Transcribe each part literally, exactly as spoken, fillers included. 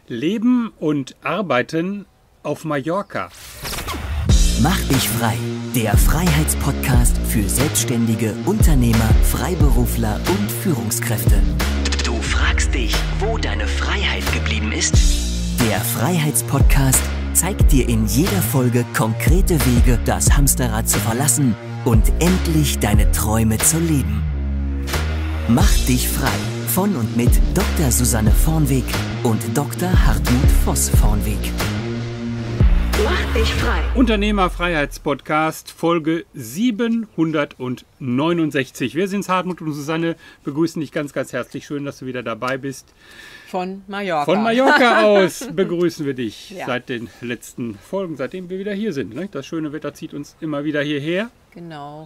Leben und Arbeiten auf Mallorca. Mach dich frei, der Freiheitspodcast für Selbstständige, Unternehmer, Freiberufler und Führungskräfte. Du fragst dich, wo deine Freiheit geblieben ist? Der Freiheitspodcast zeigt dir in jeder Folge konkrete Wege, das Hamsterrad zu verlassen und endlich deine Träume zu leben. Mach dich frei von und mit Doktor Susanne Vornweg und Doktor Hartmut Voss-Vornweg. Mach dich frei. Unternehmerfreiheitspodcast Folge siebenhundertneunundsechzig. Wir sind's, Hartmut und Susanne, begrüßen dich ganz, ganz herzlich. Schön, dass du wieder dabei bist. Von Mallorca. Von Mallorca aus begrüßen wir dich Ja. seit den letzten Folgen, seitdem wir wieder hier sind. Ne? Das schöne Wetter zieht uns immer wieder hierher. Genau.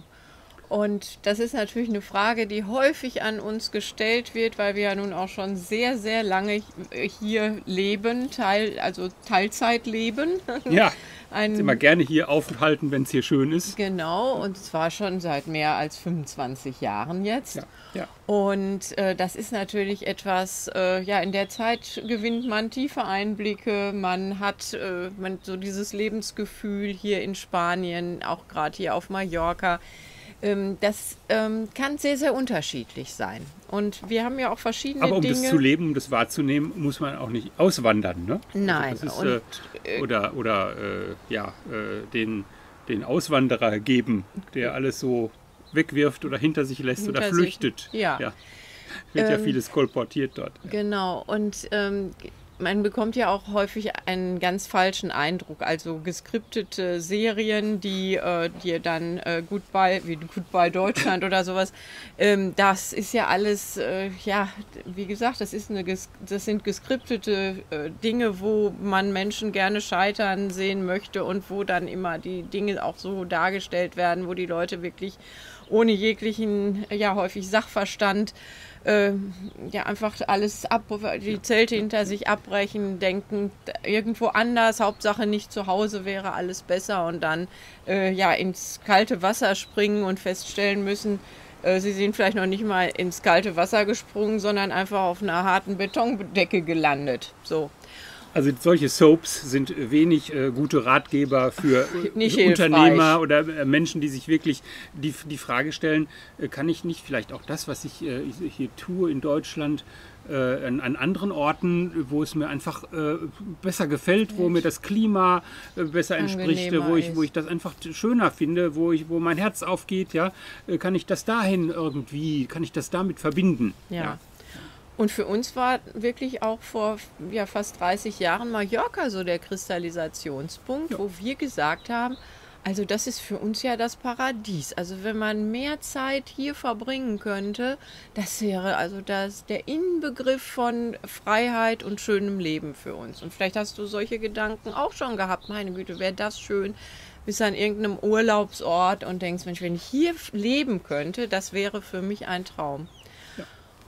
Und das ist natürlich eine Frage, die häufig an uns gestellt wird, weil wir ja nun auch schon sehr, sehr lange hier leben, Teil, also Teilzeit leben. Ja, Ein, uns immer gerne hier aufhalten, wenn es hier schön ist. Genau, und zwar schon seit mehr als fünfundzwanzig Jahren jetzt. Ja, ja. Und äh, das ist natürlich etwas, äh, ja, in der Zeit gewinnt man tiefe Einblicke, man hat äh, man so dieses Lebensgefühl hier in Spanien, auch gerade hier auf Mallorca. Ähm, das ähm, kann sehr, sehr unterschiedlich sein. Und wir haben ja auch verschiedene Aber um Dinge. das zu leben, um das wahrzunehmen, muss man auch nicht auswandern, ne? Nein. Also das ist, und, äh, oder oder äh, ja, äh, den, den Auswanderer geben, der alles so wegwirft oder hinter sich lässt Hinter oder sich, flüchtet. ja. ja. Wird ja Ähm, vieles kolportiert dort. Genau, und ähm, man bekommt ja auch häufig einen ganz falschen Eindruck, also geskriptete Serien, die äh, dir dann äh, Goodbye, wie Goodbye Deutschland oder sowas, ähm, das ist ja alles, äh, ja, wie gesagt, das, ist eine, ges- das sind geskriptete äh, Dinge, wo man Menschen gerne scheitern sehen möchte und wo dann immer die Dinge auch so dargestellt werden, wo die Leute wirklich ohne jeglichen, ja häufig Sachverstand, äh, ja einfach alles ab, die Zelte hinter sich abbrechen, denken irgendwo anders, Hauptsache nicht zu Hause wäre alles besser und dann äh, ja ins kalte Wasser springen und feststellen müssen, äh, sie sind vielleicht noch nicht mal ins kalte Wasser gesprungen, sondern einfach auf einer harten Betondecke gelandet. So. Also solche Soaps sind wenig äh, gute Ratgeber für Nicht äh, hilfreich. Unternehmer oder äh, Menschen, die sich wirklich die, die Frage stellen, äh, kann ich nicht vielleicht auch das, was ich äh, hier tue in Deutschland, äh, an, an anderen Orten, wo es mir einfach äh, besser gefällt, wo mir das Klima äh, besser entspricht, Angenehmer wo ich, ist. wo ich das einfach schöner finde, wo, ich, wo mein Herz aufgeht, ja, äh, kann ich das dahin irgendwie, kann ich das damit verbinden? Ja. Und für uns war wirklich auch vor ja, fast dreißig Jahren Mallorca so der Kristallisationspunkt, Ja. wo wir gesagt haben, also das ist für uns ja das Paradies. Also wenn man mehr Zeit hier verbringen könnte, das wäre also das, der Inbegriff von Freiheit und schönem Leben für uns. Und vielleicht hast du solche Gedanken auch schon gehabt, meine Güte, wäre das schön, bist an irgendeinem Urlaubsort und denkst, Mensch, wenn ich hier leben könnte, das wäre für mich ein Traum. Ja.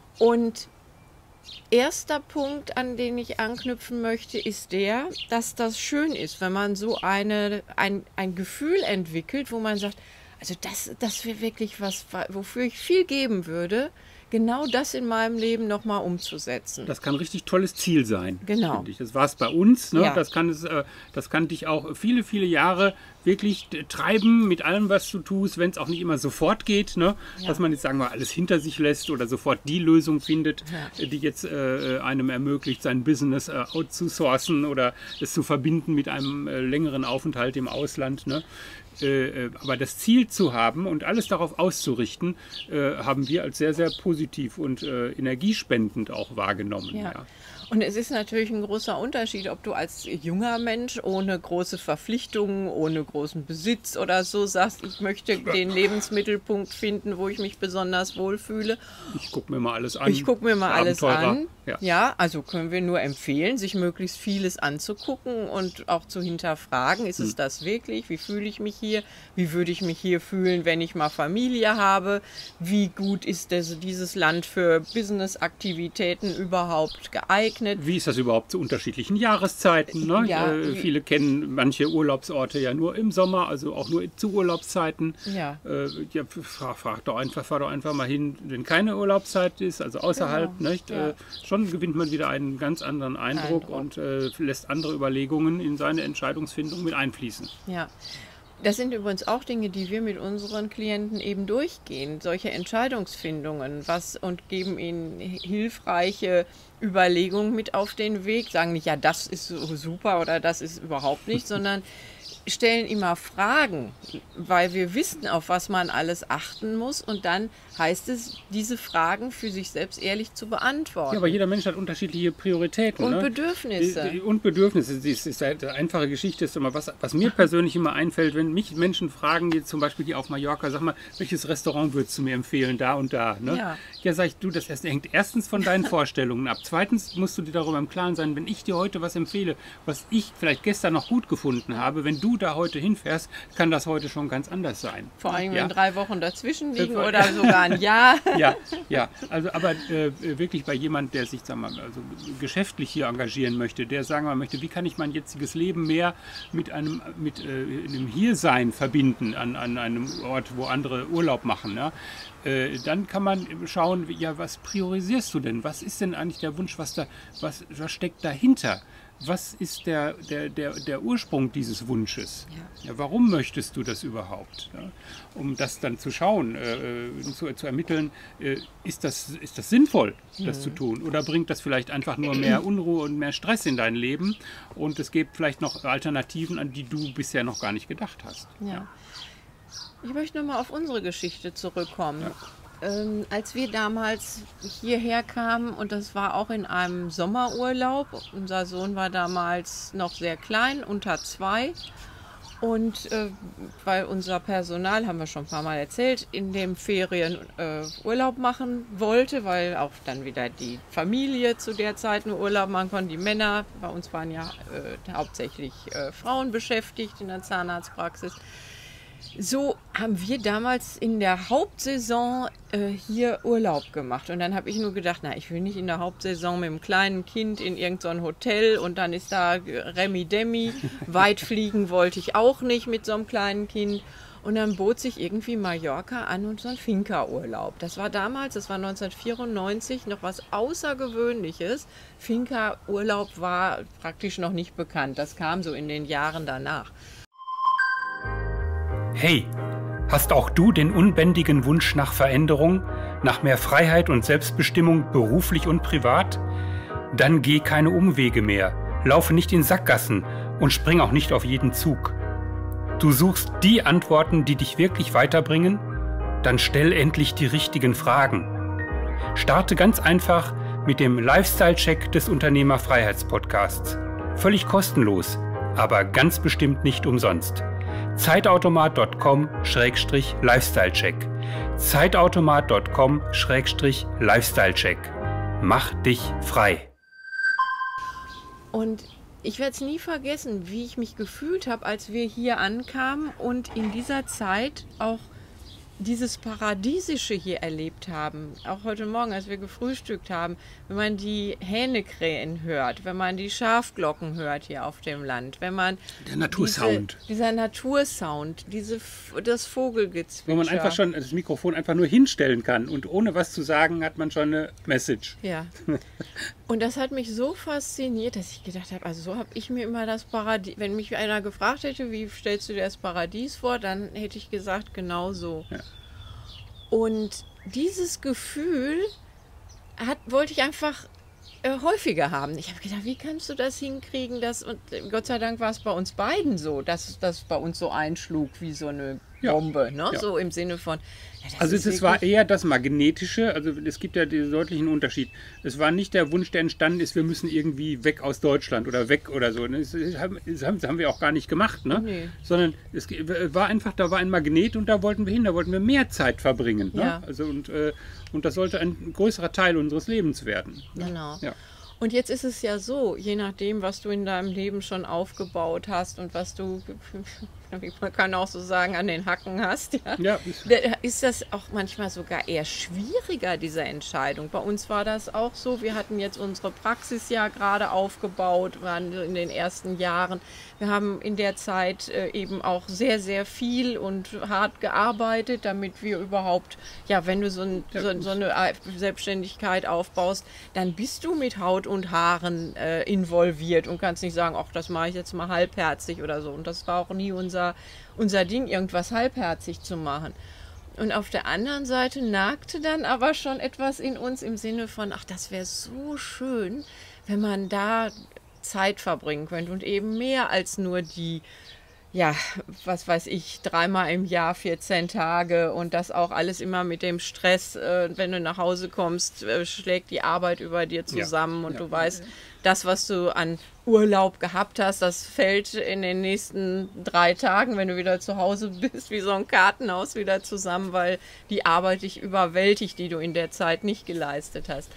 Und erster Punkt, an den ich anknüpfen möchte, ist der, dass das schön ist, wenn man so eine, ein, ein Gefühl entwickelt, wo man sagt, also das, das wäre wirklich was, wofür ich viel geben würde, genau das in meinem Leben nochmal umzusetzen. Das kann ein richtig tolles Ziel sein. Genau. Finde ich. Das war es bei uns. Ne? Ja. Das, kann es, äh, das kann dich auch viele, viele Jahre wirklich äh, treiben mit allem, was du tust, wenn es auch nicht immer sofort geht. Ne? Ja. Dass man jetzt, sagen wir, alles hinter sich lässt oder sofort die Lösung findet, Ja. äh, die jetzt äh, einem ermöglicht, sein Business äh, outzusourcen oder es zu verbinden mit einem äh, längeren Aufenthalt im Ausland. Ne? Äh, aber das Ziel zu haben und alles darauf auszurichten, äh, haben wir als sehr, sehr positiv und äh, energiespendend auch wahrgenommen. Ja. Ja. Und es ist natürlich ein großer Unterschied, ob du als junger Mensch ohne große Verpflichtungen, ohne großen Besitz oder so sagst, ich möchte den Lebensmittelpunkt finden, wo ich mich besonders wohlfühle. Ich gucke mir mal alles an. Ich gucke mir mal alles Abenteurer. an. Ja. Ja, also können wir nur empfehlen, sich möglichst vieles anzugucken und auch zu hinterfragen, ist es Hm. das wirklich? Wie fühle ich mich hier? Wie würde ich mich hier fühlen, wenn ich mal Familie habe? Wie gut ist das, dieses Land für Businessaktivitäten überhaupt geeignet? geeignet. Wie ist das überhaupt zu unterschiedlichen Jahreszeiten? Ne? Ja, äh, wie- viele kennen manche Urlaubsorte ja nur im Sommer, also auch nur zu Urlaubszeiten. Ja. Äh, ja, frag, frag doch einfach, fahr doch einfach mal hin, wenn keine Urlaubszeit ist, also außerhalb. Genau, Nicht? ja. Äh, schon gewinnt man wieder einen ganz anderen Eindruck, Eindruck. und äh, lässt andere Überlegungen in seine Entscheidungsfindung mit einfließen. Ja. Das sind übrigens auch Dinge, die wir mit unseren Klienten eben durchgehen, solche Entscheidungsfindungen, was und geben ihnen hilfreiche Überlegungen mit auf den Weg, sagen nicht, ja, das ist so super oder das ist überhaupt nicht, sondern stellen immer Fragen, weil wir wissen, auf was man alles achten muss, und dann heißt es, diese Fragen für sich selbst ehrlich zu beantworten. Ja, aber jeder Mensch hat unterschiedliche Prioritäten. Und ne? Bedürfnisse. Die, die, und Bedürfnisse. Das ist eine einfache Geschichte. Ist immer was, was mir persönlich immer einfällt, wenn mich Menschen fragen, jetzt zum Beispiel die auf Mallorca, sag mal, welches Restaurant würdest du mir empfehlen, da und da? Ne? Ja. Ja, sag ich, du, das hängt erstens von deinen Vorstellungen ab. Zweitens musst du dir darüber im Klaren sein, wenn ich dir heute was empfehle, was ich vielleicht gestern noch gut gefunden habe, wenn du da heute hinfährst, kann das heute schon ganz anders sein. Vor allem, ja. wenn drei Wochen dazwischen liegen Äh, oder sogar ein Jahr. Ja, ja, also aber äh, wirklich bei jemand, der sich, sagen wir mal, also geschäftlich hier engagieren möchte, der sagen wir mal möchte, wie kann ich mein jetziges Leben mehr mit einem, mit äh, einem Hiersein verbinden an, an einem Ort, wo andere Urlaub machen, ja? Äh, dann kann man schauen, ja, was priorisierst du denn? Was ist denn eigentlich der Wunsch, was da, was, was steckt dahinter? Was ist der, der, der, der Ursprung dieses Wunsches? Ja. Ja, warum möchtest du das überhaupt? Ja, um das dann zu schauen, äh, zu, zu ermitteln, äh, ist, das, ist das sinnvoll, das Mhm. zu tun? Oder bringt das vielleicht einfach nur mehr Unruhe und mehr Stress in dein Leben? Und es gibt vielleicht noch Alternativen, an die du bisher noch gar nicht gedacht hast. Ja. Ich möchte nochmal auf unsere Geschichte zurückkommen. Ähm, als wir damals hierher kamen, und das war auch in einem Sommerurlaub, unser Sohn war damals noch sehr klein, unter zwei, und äh, weil unser Personal, haben wir schon ein paar Mal erzählt, in den Ferien äh, Urlaub machen wollte, weil auch dann wieder die Familie zu der Zeit einen Urlaub machen konnte, die Männer, bei uns waren ja äh, hauptsächlich äh, Frauen beschäftigt in der Zahnarztpraxis. So haben wir damals in der Hauptsaison äh, hier Urlaub gemacht. Und dann habe ich nur gedacht, na, ich will nicht in der Hauptsaison mit einem kleinen Kind in irgendein Hotel und dann ist da Remi-Demi. Weit fliegen wollte ich auch nicht mit so einem kleinen Kind. Und dann bot sich irgendwie Mallorca an und so ein Finca-Urlaub. Das war damals, das war neunzehnhundertvierundneunzig, noch was Außergewöhnliches. Finca-Urlaub war praktisch noch nicht bekannt. Das kam so in den Jahren danach. Hey, hast auch du den unbändigen Wunsch nach Veränderung, nach mehr Freiheit und Selbstbestimmung beruflich und privat? Dann geh keine Umwege mehr, laufe nicht in Sackgassen und spring auch nicht auf jeden Zug. Du suchst die Antworten, die dich wirklich weiterbringen? Dann stell endlich die richtigen Fragen. Starte ganz einfach mit dem Lifestyle-Check des Unternehmerfreiheitspodcasts. Völlig kostenlos, aber ganz bestimmt nicht umsonst. zeitautomat punkt com Schrägstrich Lifestyle-Check. zeitautomat punkt com Schrägstrich Lifestyle-Check. Mach dich frei. Und ich werde es nie vergessen, wie ich mich gefühlt habe, als wir hier ankamen und in dieser Zeit auch dieses Paradiesische hier erlebt haben. Auch heute Morgen, als wir gefrühstückt haben, wenn man die Hähnekrähen hört, wenn man die Schafglocken hört hier auf dem Land, wenn man Der Natursound. Diese, dieser Natursound, diese, das Vogelgezwitscher. Wo man einfach schon das Mikrofon einfach nur hinstellen kann und ohne was zu sagen hat man schon eine Message. Ja. Und das hat mich so fasziniert, dass ich gedacht habe, also so habe ich mir immer das Paradies, wenn mich einer gefragt hätte, wie stellst du dir das Paradies vor, dann hätte ich gesagt, genau so. Ja. Und dieses Gefühl hat, wollte ich einfach äh, häufiger haben. Ich habe gedacht, wie kannst du das hinkriegen? Dass, und Gott sei Dank war es bei uns beiden so, dass das bei uns so einschlug wie so eine Ja. Bombe. Ne? Ja. So im Sinne von, ja, das Also ist es war wirklich- eher das Magnetische, also es gibt ja den deutlichen Unterschied. Es war nicht der Wunsch, der entstanden ist, wir müssen irgendwie weg aus Deutschland oder weg oder so. Das haben, das haben, das haben wir auch gar nicht gemacht, ne? Nee. Sondern es war einfach, da war ein Magnet und da wollten wir hin, da wollten wir mehr Zeit verbringen. Ne? Ja. Also und, äh, und das sollte ein größerer Teil unseres Lebens werden. Genau. Ja. Und jetzt ist es ja so, je nachdem, was du in deinem Leben schon aufgebaut hast und was du man kann auch so sagen, an den Hacken hast, ja, Ja. da ist das auch manchmal sogar eher schwieriger, diese Entscheidung. Bei uns war das auch so. Wir hatten jetzt unsere Praxis ja gerade aufgebaut, waren in den ersten Jahren. Wir haben in der Zeit äh, eben auch sehr, sehr viel und hart gearbeitet, damit wir überhaupt, ja, wenn du so, ein, so, so eine Selbstständigkeit aufbaust, dann bist du mit Haut und Haaren äh, involviert und kannst nicht sagen, ach, das mache ich jetzt mal halbherzig oder so. Und das war auch nie unser, unser Ding, irgendwas halbherzig zu machen. Und auf der anderen Seite nagte dann aber schon etwas in uns im Sinne von, ach, das wäre so schön, wenn man da Zeit verbringen könnte und eben mehr als nur die, ja, was weiß ich, dreimal im Jahr, vierzehn Tage und das auch alles immer mit dem Stress, äh, wenn du nach Hause kommst, äh, schlägt die Arbeit über dir zusammen ja, und ja, du weißt, ja. das, was du an Urlaub gehabt hast, das fällt in den nächsten drei Tagen, wenn du wieder zu Hause bist, wie so ein Kartenhaus wieder zusammen, weil die Arbeit dich überwältigt, die du in der Zeit nicht geleistet hast.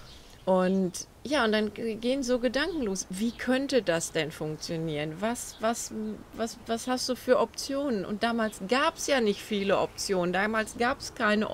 Und ja, und dann gehen so Gedanken los. Wie könnte das denn funktionieren? Was, was, was, was hast du für Optionen? Und damals gab es ja nicht viele Optionen. Damals gab es keine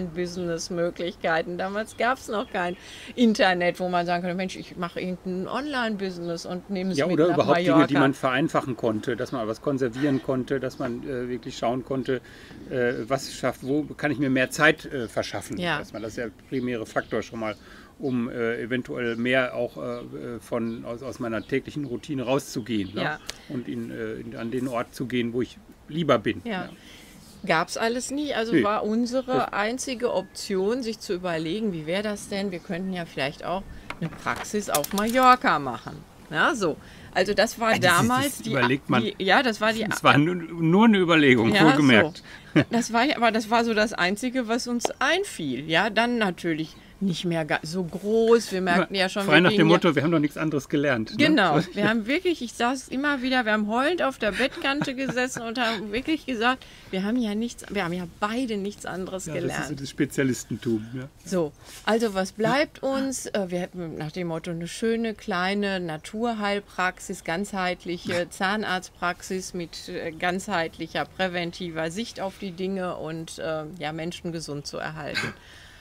Online-Business-Möglichkeiten. Damals gab es noch kein Internet, wo man sagen kann, Mensch, ich mache irgendein Online-Business und nehme es ja, mit oder nach überhaupt Mallorca. Dinge, die man vereinfachen konnte, dass man was konservieren konnte, dass man äh, wirklich schauen konnte, äh, was schafft, wo kann ich mir mehr Zeit äh, verschaffen. Ja. Dass man das ist der primäre Faktor schon mal, um äh, eventuell mehr auch äh, von, aus, aus meiner täglichen Routine rauszugehen, ne? Ja. Und in, äh, in, an den Ort zu gehen, wo ich lieber bin. Ja. Ja. Gab es alles nie. Also Nee. war unsere einzige Option, sich zu überlegen, wie wäre das denn? Wir könnten ja vielleicht auch eine Praxis auf Mallorca machen. Ja, so. Also das war Ja, das ist- damals das die, überlegt man. die. Ja, das war die. Es war nur, nur eine Überlegung, Ja, wohlgemerkt. so. Das war ja, aber das war so das Einzige, was uns einfiel. Ja, dann natürlich nicht mehr ga- so groß. Wir merkten ja schon, Frei wir nach gingen dem ja- Motto, wir haben doch nichts anderes gelernt. Ne? Genau, wir haben wirklich, ich saß immer wieder, wir haben heulend auf der Bettkante gesessen und haben wirklich gesagt, wir haben ja nichts, wir haben ja beide nichts anderes Ja, das ist so gelernt. das Spezialistentum. Ja. So, also was bleibt uns? Äh, Wir hätten nach dem Motto eine schöne kleine Naturheilpraxis, ganzheitliche Zahnarztpraxis mit äh, ganzheitlicher präventiver Sicht auf die Dinge und äh, ja, Menschen gesund zu erhalten.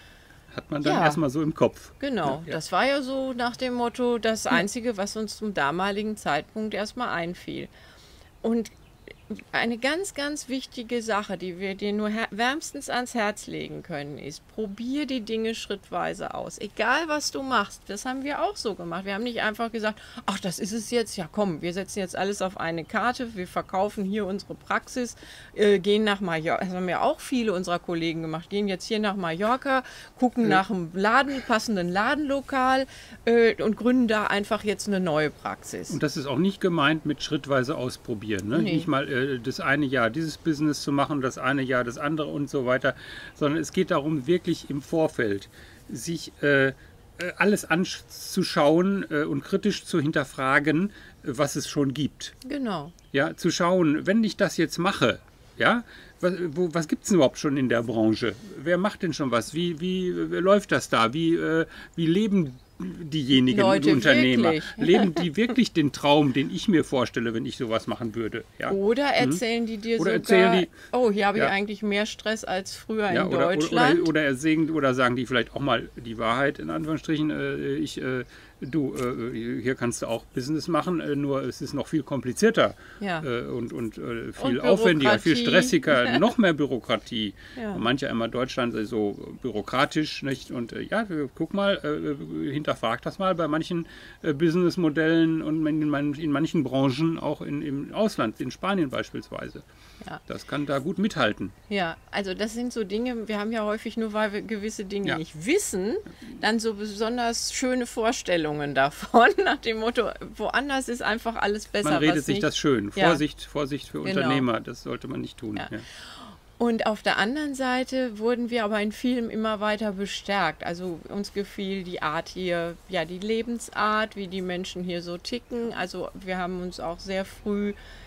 Hat man dann Ja. erstmal so im Kopf. Genau, Ja. das war ja so nach dem Motto das Einzige, was uns zum damaligen Zeitpunkt erstmal einfiel. Und eine ganz, ganz wichtige Sache, die wir dir nur her- wärmstens ans Herz legen können, ist, probier die Dinge schrittweise aus. Egal, was du machst. Das haben wir auch so gemacht. Wir haben nicht einfach gesagt, ach, das ist es jetzt. Ja, komm, wir setzen jetzt alles auf eine Karte. Wir verkaufen hier unsere Praxis, äh, gehen nach Mallorca. Das haben ja auch viele unserer Kollegen gemacht. Gehen jetzt hier nach Mallorca, gucken nach einem Laden, passenden Ladenlokal äh, und gründen da einfach jetzt eine neue Praxis. Und das ist auch nicht gemeint mit schrittweise ausprobieren. Ne? Nee. Nicht mal äh, das eine Jahr dieses Business zu machen, das eine Jahr das andere und so weiter, sondern es geht darum, wirklich im Vorfeld sich äh, äh, alles anzuschauen äh, und kritisch zu hinterfragen, äh, was es schon gibt. Genau. Ja, zu schauen, wenn ich das jetzt mache, ja, was, wo, was gibt es denn überhaupt schon in der Branche? Wer macht denn schon was? Wie, wie äh, läuft das da? Wie, äh, wie leben diejenigen Leute Unternehmer? wirklich? Leben die wirklich den Traum, den ich mir vorstelle, wenn ich sowas machen würde? Ja? Oder erzählen die dir Oder sogar, erzählen die- oh, hier habe ich Ja. eigentlich mehr Stress als früher Ja, in oder, oder, Deutschland. oder, oder, ersehen, oder sagen die vielleicht auch mal die Wahrheit, in Anführungsstrichen, äh, ich, äh, du, äh, hier kannst du auch Business machen, äh, nur es ist noch viel komplizierter Ja. äh, und, und äh, viel Und aufwendiger, viel Bürokratie. stressiger, noch mehr Bürokratie. Ja. Und manche einmal Deutschland ist so bürokratisch, nicht? Und äh, ja, guck mal, äh, hinterfrag das mal bei manchen äh, Businessmodellen und in, man, in manchen Branchen, auch in, im Ausland, in Spanien beispielsweise. Ja. Das kann da gut mithalten. Ja, also das sind so Dinge, wir haben ja häufig nur, weil wir gewisse Dinge Ja. nicht wissen, dann so besonders schöne Vorstellungen davon, nach dem Motto, woanders ist einfach alles besser. Man redet was sich nicht. das schön. Ja. Vorsicht, Vorsicht für Genau. Unternehmer, das sollte man nicht tun. Ja. Ja. Und auf der anderen Seite wurden wir aber in vielem immer weiter bestärkt. Also uns gefiel die Art hier, ja die Lebensart, wie die Menschen hier so ticken. Also wir haben uns auch sehr früh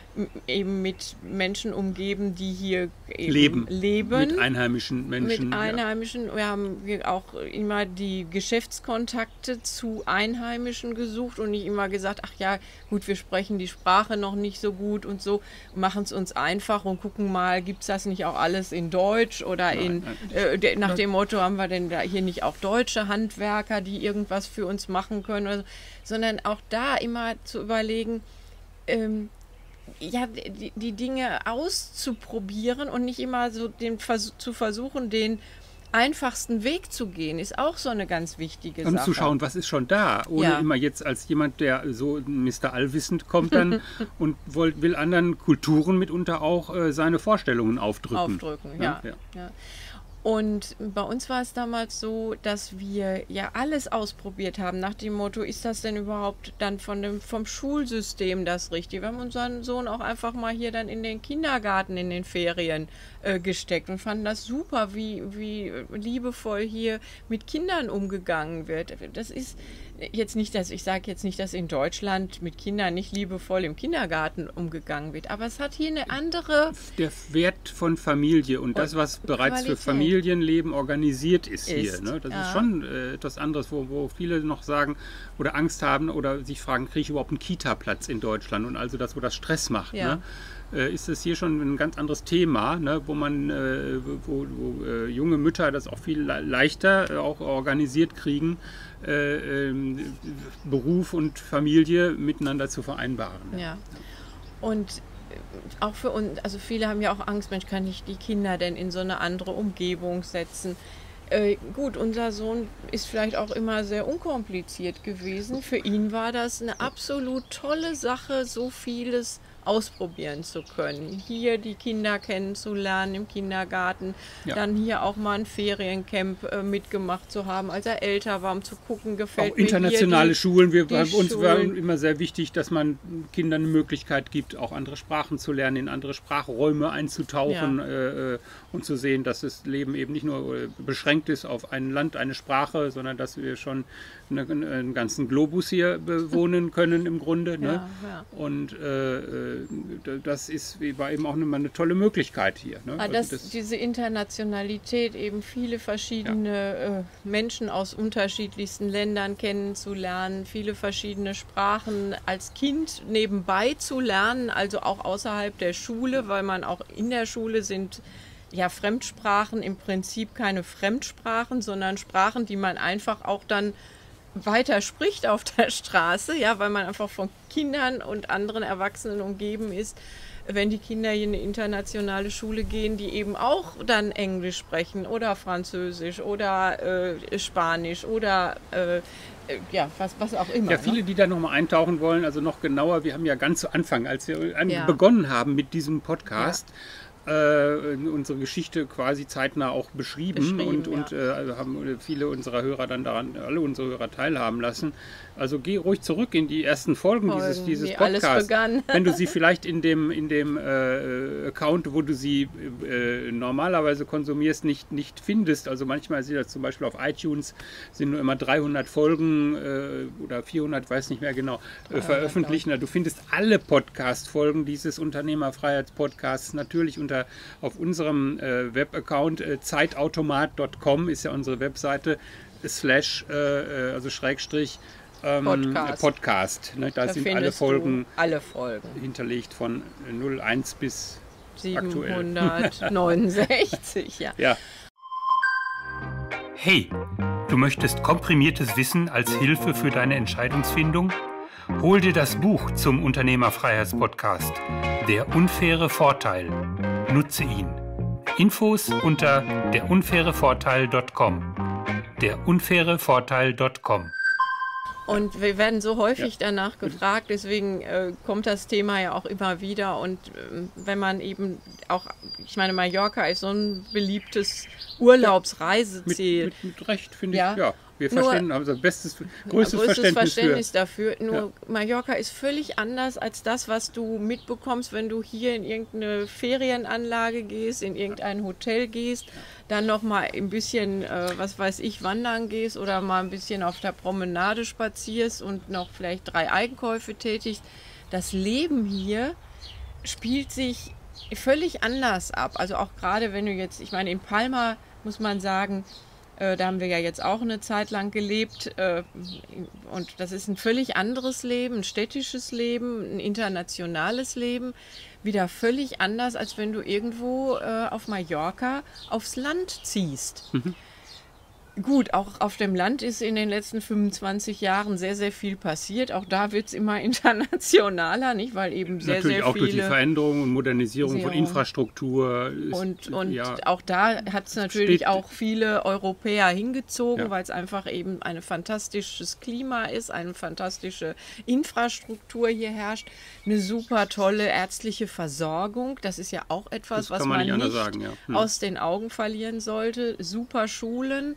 eben mit Menschen umgeben, die hier eben leben. leben. Mit einheimischen Menschen. Mit Einheimischen. Ja. Wir haben auch immer die Geschäftskontakte zu Einheimischen gesucht und nicht immer gesagt, ach ja, gut, wir sprechen die Sprache noch nicht so gut und so, machen es uns einfach und gucken mal, gibt es das nicht auch alles in Deutsch oder in, nein, äh, nach dem Motto, haben wir denn da hier nicht auch deutsche Handwerker, die irgendwas für uns machen können, oder so, sondern auch da immer zu überlegen, ähm, ja, die, die Dinge auszuprobieren und nicht immer so den Vers- zu versuchen, den einfachsten Weg zu gehen, ist auch so eine ganz wichtige um Sache. Um zu schauen, was ist schon da, ohne ja. immer jetzt als jemand, der so Mister Allwissend kommt dann und will, will anderen Kulturen mitunter auch äh, seine Vorstellungen aufdrücken. Aufdrücken, ja. ja. ja. Und bei uns war es damals so, dass wir ja alles ausprobiert haben, nach dem Motto, ist das denn überhaupt dann von dem, vom Schulsystem das Richtige? Wir haben unseren Sohn auch einfach mal hier dann in den Kindergarten in den Ferien äh, gesteckt und fanden das super, wie, wie liebevoll hier mit Kindern umgegangen wird. Das ist jetzt nicht, dass ich sage jetzt nicht, dass in Deutschland mit Kindern nicht liebevoll im Kindergarten umgegangen wird, aber es hat hier eine andere... Der Wert von Familie und das, was bereits Qualität. Für Familienleben organisiert ist, ist hier. Ne? Das ja. ist schon äh, etwas anderes, wo, wo viele noch sagen oder Angst haben oder sich fragen, kriege ich überhaupt einen Kita-Platz in Deutschland? Und also das, wo das Stress macht. Ja. Ne? Äh, ist es hier schon ein ganz anderes Thema, ne? wo man, äh, wo, wo äh, junge Mütter das auch viel le- leichter äh, auch organisiert kriegen, Äh, ähm, Beruf und Familie miteinander zu vereinbaren. Ja. Und auch für uns, also viele haben ja auch Angst, Mensch, kann ich die Kinder denn in so eine andere Umgebung setzen? Äh, gut, unser Sohn ist vielleicht auch immer sehr unkompliziert gewesen. Für ihn war das eine absolut tolle Sache, so vieles ausprobieren zu können. Hier die Kinder kennenzulernen im Kindergarten, ja. dann hier auch mal ein Feriencamp äh, mitgemacht zu haben, als er älter war, um zu gucken, gefällt auch mir internationale hier die, Schulen. Wir, die bei uns Schulen. war immer sehr wichtig, dass man Kindern eine Möglichkeit gibt, auch andere Sprachen zu lernen, in andere Sprachräume einzutauchen ja. äh, und zu sehen, dass das Leben eben nicht nur beschränkt ist auf ein Land, eine Sprache, sondern dass wir schon eine, einen ganzen Globus hier bewohnen können im Grunde. Ne? Ja, ja. Und äh, das ist, war eben auch eine, eine tolle Möglichkeit hier. Ne? Also das, das, diese Internationalität, eben viele verschiedene ja. äh, Menschen aus unterschiedlichsten Ländern kennenzulernen, viele verschiedene Sprachen als Kind nebenbei zu lernen, also auch außerhalb der Schule, weil man auch in der Schule sind ja Fremdsprachen im Prinzip keine Fremdsprachen, sondern Sprachen, die man einfach auch dann weiter spricht auf der Straße, ja, weil man einfach von Kindern und anderen Erwachsenen umgeben ist, wenn die Kinder hier in eine internationale Schule gehen, die eben auch dann Englisch sprechen oder Französisch oder äh, Spanisch oder äh, ja, was, was auch immer. Ja, viele, ne? die da nochmal eintauchen wollen, also noch genauer, wir haben ja ganz zu Anfang, als wir an, ja. begonnen haben mit diesem Podcast, ja. unsere Geschichte quasi zeitnah auch beschrieben, beschrieben und, und ja. äh, haben viele unserer Hörer dann daran, alle unsere Hörer teilhaben lassen. Also geh ruhig zurück in die ersten Folgen, Folgen dieses, dieses Podcasts. Wenn du sie vielleicht in dem, in dem äh, Account, wo du sie äh, normalerweise konsumierst, nicht, nicht findest. Also manchmal sind das zum Beispiel auf iTunes sind nur immer dreihundert Folgen äh, oder vierhundert, weiß nicht mehr genau, äh, veröffentlicht. Du findest alle Podcast-Folgen dieses Unternehmerfreiheitspodcasts natürlich unter auf unserem äh, Webaccount äh, zeitautomat punkt com ist ja unsere Webseite, slash, äh, also Schrägstrich, ähm, Podcast. Podcast ne? Da, da sind alle Folgen, alle Folgen hinterlegt von null eins bis siebenhundertneunundsechzig. ja. ja. Hey, du möchtest komprimiertes Wissen als Hilfe für deine Entscheidungsfindung? Hol dir das Buch zum Unternehmerfreiheitspodcast, Der unfaire Vorteil. Nutze ihn. Infos unter der unfaire vorteil punkt com. der unfaire vorteil punkt com. Und wir werden so häufig ja. danach gefragt, deswegen äh, kommt das Thema ja auch immer wieder. Und äh, wenn man eben auch, ich meine, Mallorca ist so ein beliebtes Urlaubsreiseziel. Mit, mit, mit Recht, finde ja. ich, ja. Wir verstehen, nur, haben unser bestes, größtes, größtes Verständnis, Verständnis für. dafür. Nur ja. Mallorca ist völlig anders als das, was du mitbekommst, wenn du hier in irgendeine Ferienanlage gehst, in irgendein Hotel gehst, dann noch mal ein bisschen, äh, was weiß ich, wandern gehst oder mal ein bisschen auf der Promenade spazierst und noch vielleicht drei Einkäufe tätigst. Das Leben hier spielt sich völlig anders ab. Also auch gerade wenn du jetzt, ich meine, in Palma muss man sagen, äh, da haben wir ja jetzt auch eine Zeit lang gelebt äh, und das ist ein völlig anderes Leben, ein städtisches Leben, ein internationales Leben, wieder völlig anders, als wenn du irgendwo äh, auf Mallorca aufs Land ziehst. Mhm. Gut, auch auf dem Land ist in den letzten fünfundzwanzig Jahren sehr, sehr viel passiert. Auch da wird es immer internationaler, nicht? Weil eben sehr, Natürlich sehr auch viele... durch die Veränderung und Modernisierung Sehr von Infrastruktur. Ist, und und ja, auch da hat es natürlich steht, auch viele Europäer hingezogen, ja. weil es einfach eben ein fantastisches Klima ist, eine fantastische Infrastruktur hier herrscht, eine super tolle ärztliche Versorgung. Das ist ja auch etwas, das was kann man man nicht, nicht sagen, ja. hm. aus den Augen verlieren sollte. Super Schulen.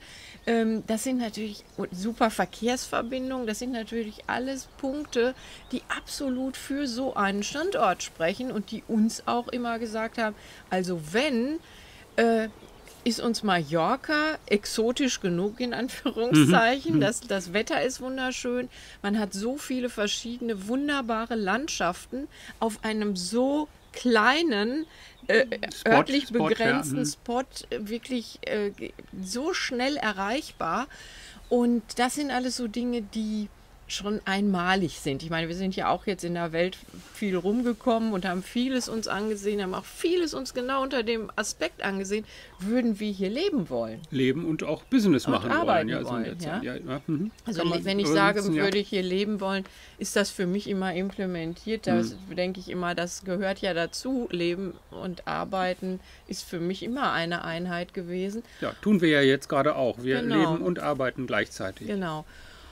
Das sind natürlich super Verkehrsverbindungen, das sind natürlich alles Punkte, die absolut für so einen Standort sprechen und die uns auch immer gesagt haben, also wenn, äh, ist uns Mallorca exotisch genug, in Anführungszeichen, mhm. das, das Wetter ist wunderschön, man hat so viele verschiedene wunderbare Landschaften auf einem so kleinen, äh, Spot, örtlich Spot, begrenzten ja. Spot, wirklich äh, so schnell erreichbar. Und das sind alles so Dinge, die schon einmalig sind. Ich meine, wir sind ja auch jetzt in der Welt viel rumgekommen und haben vieles uns angesehen, haben auch vieles uns genau unter dem Aspekt angesehen, würden wir hier leben wollen. Leben und auch Business und machen arbeiten wollen. Ja, wollen ja? Ja, ja. Mhm. Also man, wenn ich sage, nutzen, würde ich hier leben wollen, ist das für mich immer implementiert. Da mhm. denke ich immer, das gehört ja dazu. Leben und Arbeiten ist für mich immer eine Einheit gewesen. Ja, tun wir ja jetzt gerade auch. Wir genau. leben und arbeiten gleichzeitig. Genau.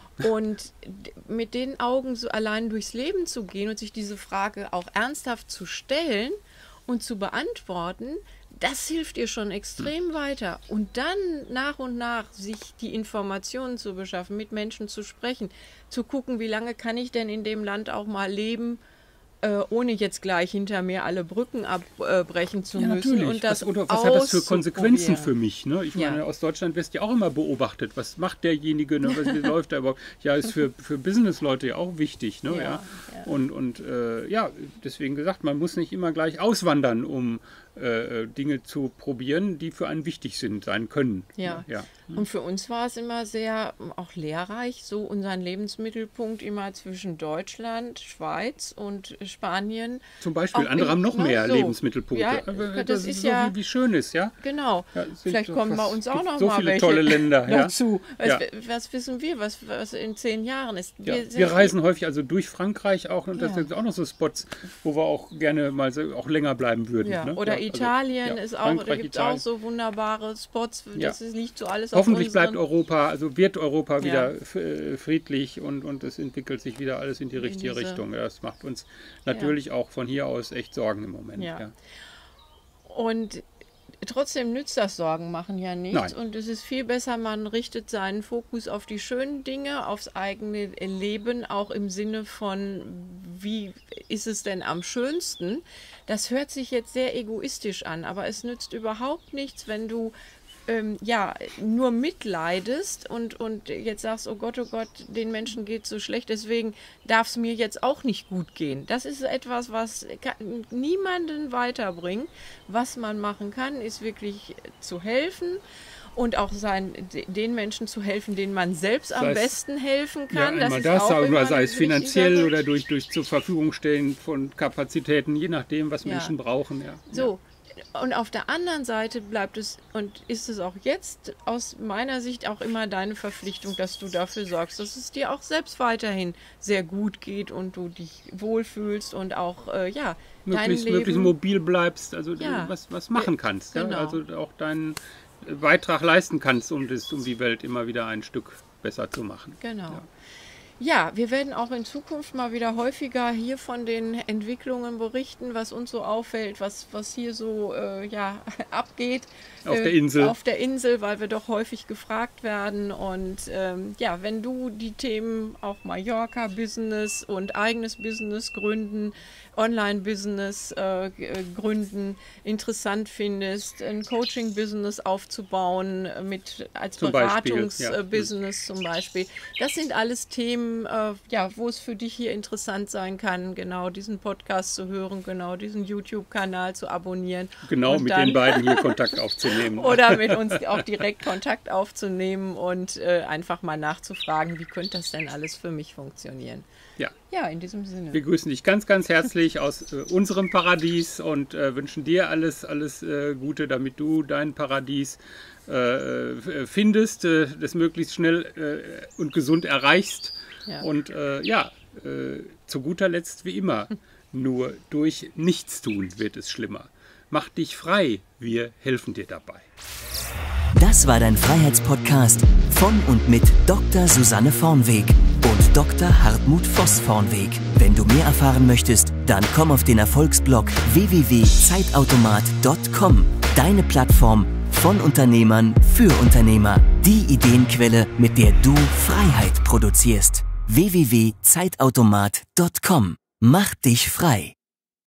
Und mit den Augen so allein durchs Leben zu gehen und sich diese Frage auch ernsthaft zu stellen und zu beantworten, das hilft dir schon extrem weiter. Und dann nach und nach sich die Informationen zu beschaffen, mit Menschen zu sprechen, zu gucken, wie lange kann ich denn in dem Land auch mal leben, äh, ohne jetzt gleich hinter mir alle Brücken abbrechen zu ja, müssen. Natürlich. Und das was, oder was hat das für Konsequenzen für mich? Ne? Ich ja. meine, aus Deutschland wirst du ja auch immer beobachtet. Was macht derjenige? Ne? Was, wie läuft da überhaupt? Ja, ist für, für Business-Leute ja auch wichtig. Ne? Ja, ja. ja. Und, und äh, ja, deswegen gesagt, man muss nicht immer gleich auswandern, um äh, Dinge zu probieren, die für einen wichtig sind, sein können. Ja. ja. Und für uns war es immer sehr auch lehrreich, so unseren Lebensmittelpunkt immer zwischen Deutschland, Schweiz und Spanien. Zum Beispiel, andere haben noch mehr so. Lebensmittelpunkte. Ja, das, das ist so ja, wie, wie schön ist, ja. Genau. Ja, Vielleicht kommen bei uns auch noch so mal viele welche tolle Länder dazu. Ja. Was, ja. was wissen wir, was, was in zehn Jahren ist? Wir, ja. wir reisen häufig also durch Frankreich auch und ja. das sind auch noch so Spots, wo wir auch gerne mal so, auch länger bleiben würden. Ja. Ne? Oder ja, Italien also, ist auch, da gibt es auch so wunderbare Spots, das ja. liegt so alles Hoffentlich auf bleibt Europa, also wird Europa wieder ja. friedlich und, und es entwickelt sich wieder alles in die richtige in Richtung. Ja, das macht uns natürlich ja. auch von hier aus echt Sorgen im Moment. Ja. Ja. Und trotzdem nützt das Sorgenmachen ja nichts. Nein. Und es ist viel besser, man richtet seinen Fokus auf die schönen Dinge, aufs eigene Leben, auch im Sinne von, wie ist es denn am schönsten? Das hört sich jetzt sehr egoistisch an, aber es nützt überhaupt nichts, wenn du ähm, ja, nur mitleidest und, und jetzt sagst, oh Gott, oh Gott, den Menschen geht so schlecht, deswegen darf es mir jetzt auch nicht gut gehen. Das ist etwas, was kann niemanden weiterbringt. Was man machen kann, ist wirklich zu helfen und auch sein, den Menschen zu helfen, denen man selbst am besten helfen kann. Ja, einmal das, das auch oder sei es finanziell oder durch, durch zur Verfügung stellen von Kapazitäten, je nachdem, was ja. Menschen brauchen. Ja. So. Und auf der anderen Seite bleibt es und ist es auch jetzt aus meiner Sicht auch immer deine Verpflichtung, dass du dafür sorgst, dass es dir auch selbst weiterhin sehr gut geht und du dich wohlfühlst und auch äh, ja, möglichst, dein Leben, möglichst mobil bleibst, also ja, was, was machen kannst. Genau. Ja? Also auch deinen Beitrag leisten kannst, um, das, um die Welt immer wieder ein Stück besser zu machen. Genau. Ja. Ja, wir werden auch in Zukunft mal wieder häufiger hier von den Entwicklungen berichten, was uns so auffällt, was, was hier so äh, ja, abgeht. Auf äh, der Insel. Auf der Insel, weil wir doch häufig gefragt werden. Und ähm, ja, wenn du die Themen auch Mallorca-Business und eigenes Business gründen, Online-Business äh, gründen, interessant findest, ein Coaching-Business aufzubauen, mit als Beratungs-Business ja. zum Beispiel. Das sind alles Themen, dem, äh, ja, wo es für dich hier interessant sein kann, genau diesen Podcast zu hören, genau diesen YouTube-Kanal zu abonnieren. Genau, und mit dann, den beiden hier Kontakt aufzunehmen. Oder mit uns auch direkt Kontakt aufzunehmen und äh, einfach mal nachzufragen, wie könnte das denn alles für mich funktionieren. Ja. Ja, in diesem Sinne. Wir grüßen dich ganz, ganz herzlich aus äh, unserem Paradies und äh, wünschen dir alles, alles äh, Gute, damit du dein Paradies äh, findest, äh, das möglichst schnell äh, und gesund erreichst. Ja. Und äh, ja, äh, zu guter Letzt wie immer, nur durch Nichtstun wird es schlimmer. Mach dich frei, wir helfen dir dabei. Das war dein Freiheitspodcast von und mit Doktor Susanne Vornweg und Doktor Hartmut Voss-Vornweg. Wenn du mehr erfahren möchtest, dann komm auf den Erfolgsblog w w w punkt zeitautomat punkt com. Deine Plattform von Unternehmern für Unternehmer. Die Ideenquelle, mit der du Freiheit produzierst. w w w punkt zeitautomat punkt com. Mach dich frei.